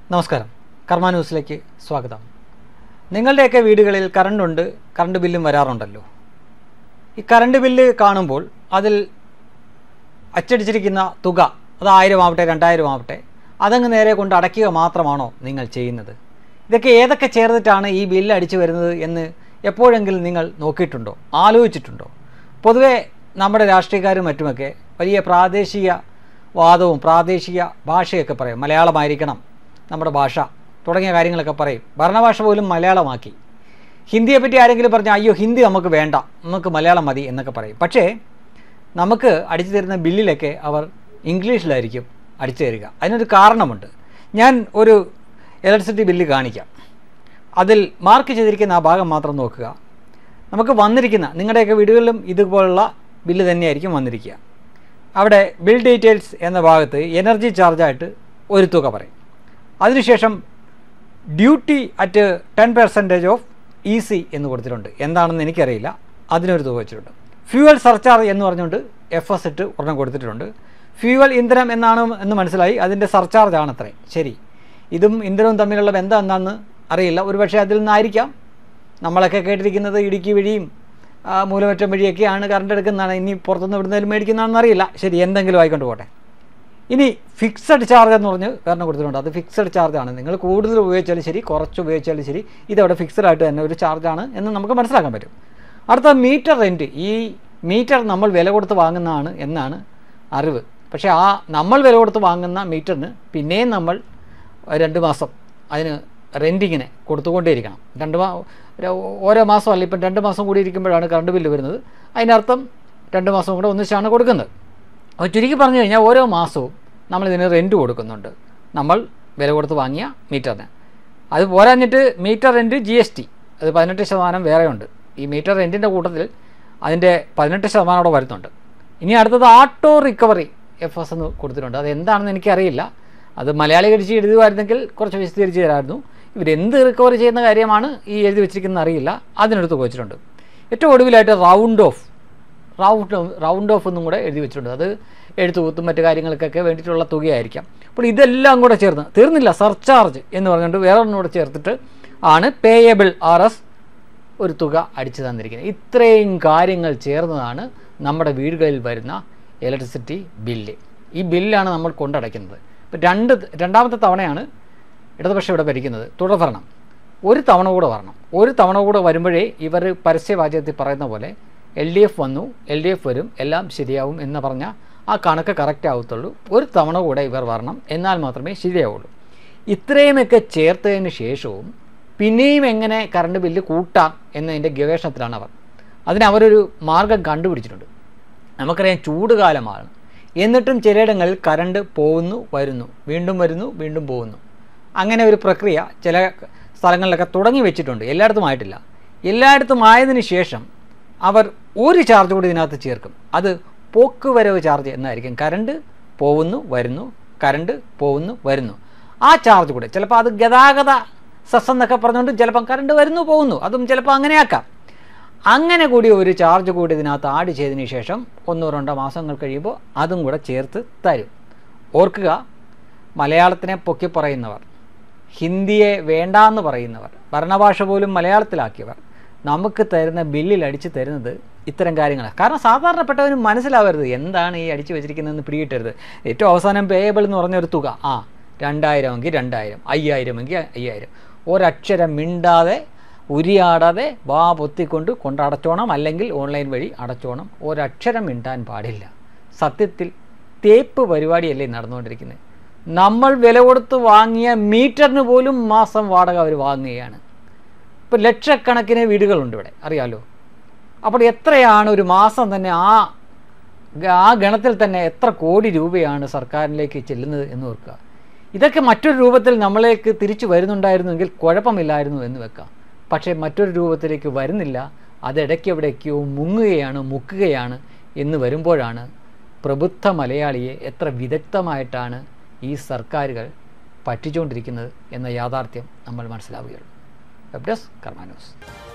നമസ്കാരം, കർമ്മ ന്യൂസിലേക്ക് സ്വാഗതം. നിങ്ങളുടെയൊക്കെ വീടുകളിൽ കറണ്ടുണ്ട്, കറണ്ട് ബില്ലും വരാറുണ്ടല്ലോ. ഈ കറണ്ട് ബില്ല് കാണുമ്പോൾ അതിൽ അച്ചടിച്ചിരിക്കുന്ന തുക, അത് 1000 ആവട്ടെ 2000 ആവട്ടെ, അതങ്ങ് നേരെ കൊണ്ട് അടയ്ക്കുക മാത്രമാണോ നിങ്ങൾ ചെയ്യുന്നത്? ഇതൊക്കെ ഏതൊക്കെ ചേർന്നിട്ടാണ് ഈ ബില്ല് അടിച്ചു വരുന്നത് എന്ന് എപ്പോഴെങ്കിലും നിങ്ങൾ നോക്കിയിട്ടുണ്ടോ, ആലോചിച്ചിട്ടുണ്ടോ? പൊതുവേ നമ്മുടെ രാഷ്ട്രീയക്കാരും മറ്റുമൊക്കെ വലിയ പ്രാദേശിക വാദവും പ്രാദേശിക ഭാഷയൊക്കെ പറയും. മലയാളമായിരിക്കണം നമ്മുടെ ഭാഷ തുടങ്ങിയ കാര്യങ്ങളൊക്കെ പറയും. ഭരണഭാഷ പോലും മലയാളമാക്കി. ഹിന്ദിയെപ്പറ്റി ആരെങ്കിലും പറഞ്ഞാൽ അയ്യോ ഹിന്ദി നമുക്ക് വേണ്ട, നമുക്ക് മലയാളം മതി എന്നൊക്കെ പറയും. പക്ഷേ നമുക്ക് അടിച്ചു തരുന്ന ബില്ലിലൊക്കെ അവർ ഇംഗ്ലീഷിലായിരിക്കും അടിച്ചു തരിക. അതിനൊരു കാരണമുണ്ട്. ഞാൻ ഒരു ഇലക്ട്രിസിറ്റി ബില്ല് കാണിക്കാം. അതിൽ മാർക്ക് ചെയ്തിരിക്കുന്ന ആ ഭാഗം മാത്രം നോക്കുക. നമുക്ക് വന്നിരിക്കുന്ന നിങ്ങളുടെയൊക്കെ വീടുകളിലും ഇതുപോലുള്ള ബില്ല് തന്നെയായിരിക്കും വന്നിരിക്കുക. അവിടെ ബിൽ ഡീറ്റെയിൽസ് എന്ന ഭാഗത്ത് എനർജി ചാർജായിട്ട് ഒരു തുക പറയും. അതിനുശേഷം ഡ്യൂട്ടി അറ്റ് 10% ഓഫ് EC എന്ന് കൊടുത്തിട്ടുണ്ട്. എന്താണെന്ന് എനിക്കറിയില്ല, അതിനൊരു തുക വെച്ചിട്ടുണ്ട്. ഫ്യൂവൽ സർചാർജ് എന്ന് പറഞ്ഞുകൊണ്ട് FS ഇട്ട് ഒരെണ്ണം കൊടുത്തിട്ടുണ്ട്. ഫ്യൂവൽ ഇന്ധനം എന്നാണ് എന്ന് മനസ്സിലായി, അതിൻ്റെ സർചാർജ് ആണത്രേ. ശരി, ഇതും ഇന്ധനവും തമ്മിലുള്ള ബന്ധം എന്താണെന്ന് അറിയില്ല. ഒരുപക്ഷെ അതിൽ നിന്നായിരിക്കാം. നമ്മളൊക്കെ കേട്ടിരിക്കുന്നത് ഇടുക്കി വഴിയും മൂലമറ്റം വഴിയൊക്കെയാണ് കറണ്ട് എടുക്കുന്നതാണ്. ഇനി പുറത്തുനിന്ന് ഇവിടുന്നേലും മേടിക്കുന്നതാണെന്ന് അറിയില്ല. ശരി, എന്തെങ്കിലും ആയിക്കൊണ്ട് പോട്ടെ. ഇനി ഫിക്സഡ് ചാർജ് എന്ന് പറഞ്ഞ് കാരണം കൊടുത്തിട്ടുണ്ട്. അത് ഫിക്സഡ് ചാർജാണ്. നിങ്ങൾ കൂടുതൽ ഉപയോഗിച്ചാലും ശരി, കുറച്ച് ഉപയോഗിച്ചാലും ശരി, ഇതവിടെ ഫിക്സഡ് ആയിട്ട് തന്നെ ഒരു ചാർജാണ് എന്ന് നമുക്ക് മനസ്സിലാക്കാൻ പറ്റും. അടുത്ത മീറ്റർ റെൻറ്റ്. ഈ മീറ്റർ നമ്മൾ വില കൊടുത്ത് വാങ്ങുന്നതാണ് എന്നാണ് അറിവ്. പക്ഷേ ആ നമ്മൾ വില കൊടുത്ത് വാങ്ങുന്ന മീറ്ററിന് പിന്നെയും നമ്മൾ 2 മാസം അതിന് റെൻറ്റിങ്ങിന് കൊടുത്തുകൊണ്ടേയിരിക്കണം. ഓരോ മാസം അല്ല, ഇപ്പം 2 മാസം കൂടി ഇരിക്കുമ്പോഴാണ് കറണ്ട് ബില്ല് വരുന്നത്. അതിനർത്ഥം 2 മാസം കൂടെ ഒന്നിച്ചാണ് കൊടുക്കുന്നത്. അപ്പോൾ ചുരുക്കി പറഞ്ഞു കഴിഞ്ഞാൽ ഓരോ മാസവും നമ്മളിതിന് റെൻറ്റ് കൊടുക്കുന്നുണ്ട്, നമ്മൾ വില കൊടുത്ത് വാങ്ങിയ മീറ്ററിന്. അത് പോരാഞ്ഞിട്ട് മീറ്റർ റെൻറ്റ് GST അത് 18% വേറെയുണ്ട്. ഈ മീറ്റർ റെൻറ്റിൻ്റെ കൂട്ടത്തിൽ അതിൻ്റെ 18% കൂടെ വരുന്നുണ്ട്. ഇനി അടുത്തത് ആട്ടോ റിക്കവറി FS എന്ന് കൊടുത്തിട്ടുണ്ട്. അത് എന്താണെന്ന് എനിക്കറിയില്ല. അത് മലയാളി കടിച്ച് എഴുതുമായിരുന്നെങ്കിൽ കുറച്ച് വിശദീകരിച്ച് തരാമായിരുന്നു. ഇവരെന്ത് റിക്കവറി ചെയ്യുന്ന കാര്യമാണ് ഈ എഴുതി വെച്ചിരിക്കുന്നത് അറിയില്ല. അതിനടുത്ത് വെച്ചിട്ടുണ്ട്. ഏറ്റവും ഒടുവിലായിട്ട് റൗണ്ട് ഓഫ് എന്നും കൂടെ എഴുതി വെച്ചിട്ടുണ്ട്. അത് എഴുത്തുകൂത്തും മറ്റു കാര്യങ്ങൾക്കൊക്കെ വേണ്ടിയിട്ടുള്ള തുകയായിരിക്കാം. അപ്പോൾ ഇതെല്ലാം കൂടെ ചേർന്ന് തീർന്നില്ല, സർചാർജ് എന്ന് പറഞ്ഞുകൊണ്ട് വേറെ ഒന്നും കൂടെ ചേർത്തിട്ട് ആണ് പേയബിൾ RS ഒരു തുക അടിച്ചു തന്നിരിക്കുന്നത്. ഇത്രയും കാര്യങ്ങൾ ചേർന്നതാണ് നമ്മുടെ വീടുകളിൽ വരുന്ന ഇലക്ട്രിസിറ്റി ബില്ല്. ഈ ബില്ലാണ് നമ്മൾ കൊണ്ടടയ്ക്കുന്നത്. ഇപ്പോൾ രണ്ടാമത്തെ തവണയാണ് ഇടതുപക്ഷം ഇവിടെ ഭരിക്കുന്നത്, തുടർഭരണം. ഒരു തവണ കൂടെ വരണം. ഒരു തവണ കൂടെ വരുമ്പോഴേ ഇവർ പരസ്യവാചകത്തിൽ പറയുന്ന പോലെ LDF വന്നു, LDF വരും, എല്ലാം ശരിയാവും എന്ന് പറഞ്ഞാൽ ആ കണക്ക് കറക്റ്റ് ആവത്തുള്ളൂ. ഒരു തവണ കൂടെ ഇവർ വരണം, എന്നാൽ മാത്രമേ ശരിയാവുള്ളൂ. ഇത്രയുമൊക്കെ ചേർത്തതിന് ശേഷവും പിന്നെയും എങ്ങനെ കറണ്ട് ബില്ല് കൂട്ടാം എന്നതിൻ്റെ ഗവേഷണത്തിലാണ് അവർ. അവരൊരു മാർഗം കണ്ടുപിടിച്ചിട്ടുണ്ട്. നമുക്കറിയാം ചൂടുകാലമാണ്, എന്നിട്ടും ചിലയിടങ്ങളിൽ കറണ്ട് പോകുന്നു വരുന്നു, വീണ്ടും വരുന്നു വീണ്ടും പോകുന്നു. അങ്ങനെ ഒരു പ്രക്രിയ ചില സ്ഥലങ്ങളിലൊക്കെ തുടങ്ങി വെച്ചിട്ടുണ്ട്. എല്ലായിടത്തും ആയിട്ടില്ല. എല്ലായിടത്തും ആയതിനു ശേഷം അവർ ഒരു ചാർജ് കൂടി ഇതിനകത്ത് ചേർക്കും. അത് പോക്കുവരവ് ചാർജ് എന്നായിരിക്കും. കറണ്ട് പോകുന്നു വരുന്നു, കറണ്ട് പോകുന്നു വരുന്നു, ആ ചാർജ് കൂടെ. ചിലപ്പോൾ അത് ഗതാഗത സെസ് എന്നൊക്കെ പറഞ്ഞുകൊണ്ട് ചിലപ്പം കറണ്ട് വരുന്നു പോകുന്നു, അതും ചിലപ്പോൾ അങ്ങനെയാക്കാം. അങ്ങനെ കൂടി ഒരു ചാർജ് കൂടി ഇതിനകത്ത് ആഡ് ചെയ്തതിന് ശേഷം 1-2 മാസങ്ങൾ കഴിയുമ്പോൾ അതും കൂടെ ചേർത്ത് തരും. ഓർക്കുക, മലയാളത്തിനെ പൊക്കി പറയുന്നവർ, ഹിന്ദിയെ വേണ്ടാന്ന് പറയുന്നവർ, ഭരണഭാഷ പോലും മലയാളത്തിലാക്കിയവർ നമുക്ക് തരുന്ന ബില്ലിൽ അടിച്ചു തരുന്നത് ഇത്തരം കാര്യങ്ങളാണ്. കാരണം സാധാരണപ്പെട്ടവന് മനസ്സിലാവരുത് എന്താണ് ഈ അടിച്ചു വെച്ചിരിക്കുന്നതെന്ന് പിടികിട്ടരുത്. ഏറ്റവും അവസാനം പേയബിൾ എന്ന് പറഞ്ഞൊരു തുക, 2000 എങ്കിൽ 2000, 5000 എങ്കിൽ 5000, ഒരക്ഷരം മിണ്ടാതെ ഉരിയാടാതെ വാ പൊത്തിക്കൊണ്ട് കൊണ്ടടച്ചോണം, അല്ലെങ്കിൽ ഓൺലൈൻ വഴി അടച്ചോണം. ഒരക്ഷരം മിണ്ടാൻ പാടില്ല. സത്യത്തിൽ തേപ്പ് പരിപാടിയല്ലേ നടന്നുകൊണ്ടിരിക്കുന്നത്. നമ്മൾ വില കൊടുത്ത് വാങ്ങിയ മീറ്ററിന് പോലും മാസം വാടക അവർ വാങ്ങുകയാണ്. ഇപ്പോൾ ലക്ഷക്കണക്കിന് വീടുകളുണ്ട് ഇവിടെ, അറിയാമല്ലോ. അപ്പോൾ എത്രയാണ് ഒരു മാസം തന്നെ ആ ഗണത്തിൽ തന്നെ എത്ര കോടി രൂപയാണ് സർക്കാരിലേക്ക് ചെല്ലുന്നത് എന്ന് ഓർക്കുക. ഇതൊക്കെ മറ്റൊരു രൂപത്തിൽ നമ്മളിലേക്ക് തിരിച്ചു വരുന്നുണ്ടായിരുന്നുവെങ്കിൽ കുഴപ്പമില്ലായിരുന്നു എന്ന് വെക്കാം. പക്ഷേ മറ്റൊരു രൂപത്തിലേക്ക് വരുന്നില്ല. അതിടയ്ക്ക് എവിടേക്കോ മുക്കുകയാണ് എന്ന് വരുമ്പോഴാണ് പ്രബുദ്ധ മലയാളിയെ എത്ര വിദഗ്ധമായിട്ടാണ് ഈ സർക്കാരുകൾ പറ്റിച്ചുകൊണ്ടിരിക്കുന്നത് എന്ന യാഥാർത്ഥ്യം നമ്മൾ മനസ്സിലാവുകയുള്ളൂ. Web desk Karma news.